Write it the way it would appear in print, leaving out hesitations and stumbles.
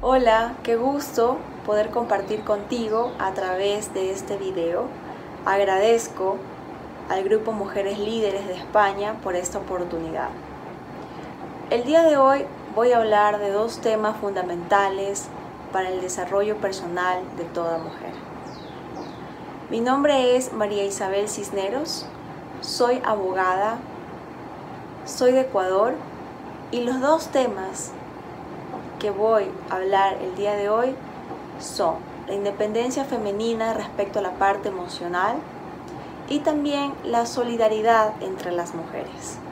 Hola, qué gusto poder compartir contigo a través de este video. Agradezco al Grupo Mujeres Líderes de España por esta oportunidad. El día de hoy voy a hablar de dos temas fundamentales para el desarrollo personal de toda mujer. Mi nombre es María Isabel Cisneros, soy abogada, soy de Ecuador y los dos temas que voy a hablar el día de hoy son la independencia femenina respecto a la parte emocional y también la solidaridad entre las mujeres.